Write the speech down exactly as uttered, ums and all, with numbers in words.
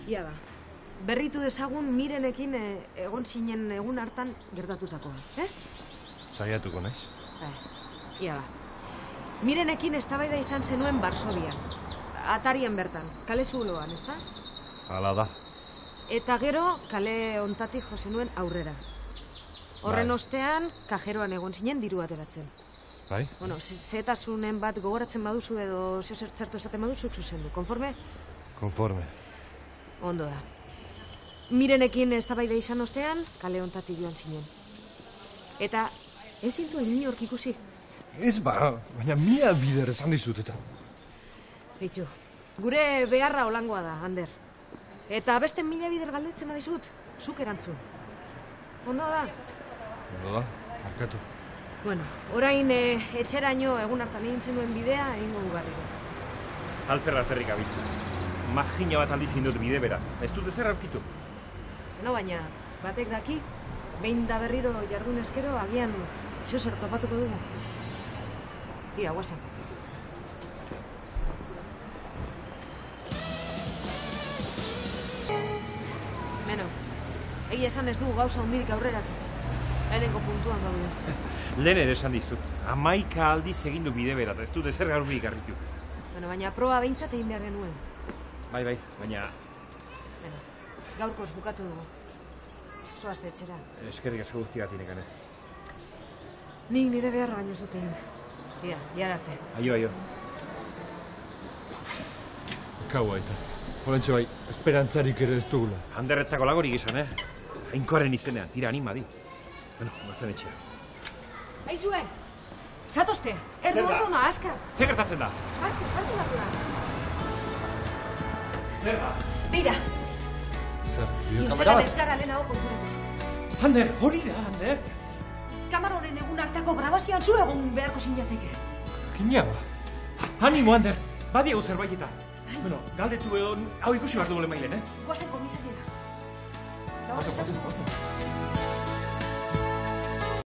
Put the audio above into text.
Ia ba, berritu dezagun Mirenekin egon zinen egun hartan gertatutakoa, eh? Saiatuko naiz. Ia ba, Mirenekin eztabaida izan zenuen Varsovian, atarian bertan, kale zuloan, ezta? Hala da. Eta gero, kale ontatik jo zenuen aurrera. Horren Bai. ostean, kajeroan egon zinen diru ateratzen. Bai? Bueno, zehetasunen bat gogoratzen baduzu edo zeozer txartu esaten baduzu, zuzendu. Konforme? Konforme. Ondo da. Mirenekin eztabaida izan ostean, kale ontatik joan zinen. Eta ez zintuen inork ikusi? Ez ba, baina mila bider esan dizut eta. Bitu, gure beharra holangoa da, Ander. Eta beste mila bider galdetzen badizut, zuk erantzun. Ondo da? Ondo da, markatu. Bueno, orain e, etxeraino egun hartan egin zenuen bidea egingo gugarriko. Alperra alperrik abitza. Magina bat aldiz indut bide bera. Ez dut ezer aurkitu. No, baina batek daki, behin da berriro jardun eskero, agian zeozer topatuko dugu. Tira, guazen. Beno, egia esan ez dugu gauza hundirik aurreratu. Lehenengo puntuan gaude. Lehen ere esan dizut. Hamaika aldiz egin du bide bera, eta ez dut ezer gaurbirik garritu. Bueno, baina proba behintzat egin behar genuen. Bai, bai, baina... Beno, gaurkoz bukatu dugu. Zoazte etxera. Eskerrik asko guztigatik nekane. Nik nire beharra baino ez dut egin. Tira, jararte. Aio, aio. Kau aita. Horentxe bai, esperantzarik ere ez dugula. Handerretzako lagorik izan, eh? Jainkoaren izenean, tira anima di. Bueno, bazen etxea. Aizue! Zatozte! Erdu orduna, aska! Zer gertatzen da? Sartu, sartu bat da! Zer da? Beira! Zer, Io, bideo zela kamera bat? desgara lehenago konturatu. Ander, hori da, Ander! Kamaroren egun hartako grabazioan zu egon beharko zinateke. Kina ba. Animo, Ander! Badiegu zerbait eta. Bueno, galdetu edo, hau ikusi behar dugu lehen mailen, eh? Goazen komisariera. Goazen, goazen, goazen.